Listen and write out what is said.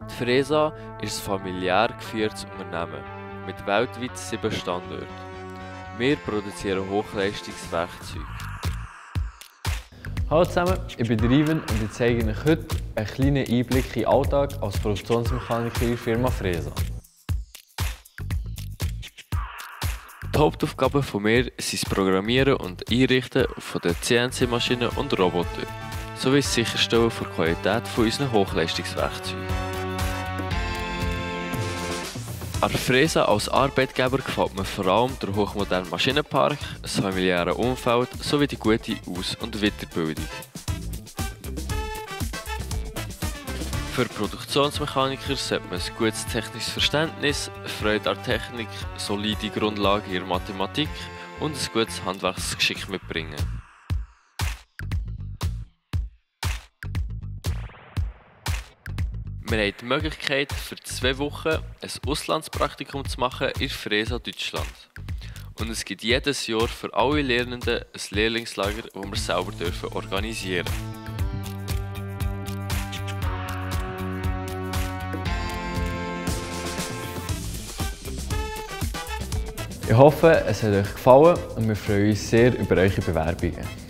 Die Fresa ist ein familiär geführtes Unternehmen mit weltweit 7 Standorten. Wir produzieren Hochleistungswerkzeuge. Hallo zusammen, ich bin Ivan und ich zeige euch heute einen kleinen Einblick in den Alltag als Produktionsmechaniker in der Firma Fresa. Die Hauptaufgaben von mir sind das Programmieren und Einrichten von den CNC-Maschinen und Robotern, sowie das Sicherstellen der Qualität unserer Hochleistungswerkzeuge. An der Fresa als Arbeitgeber gefällt mir vor allem der hochmoderne Maschinenpark, das familiäre Umfeld sowie die gute Aus- und Weiterbildung. Für Produktionsmechaniker sollte man ein gutes technisches Verständnis, Freude an Technik, solide Grundlagen in der Mathematik und ein gutes Handwerksgeschick mitbringen. Wir haben die Möglichkeit, für 2 Wochen ein Auslandspraktikum zu machen in Fresa, Deutschland. Und es gibt jedes Jahr für alle Lernenden ein Lehrlingslager, das wir selber organisieren dürfen. Ich hoffe, es hat euch gefallen und wir freuen uns sehr über eure Bewerbungen.